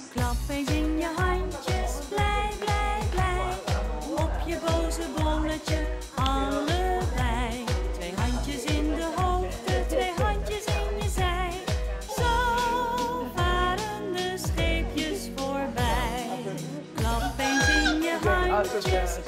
Klap eens in je handjes, blij, blij, blij. Op je boze bolletje, allebei. Twee handjes in de hoogte, twee handjes in je zij. Zo varen de scheepjes voorbij. Klap eens in je handjes,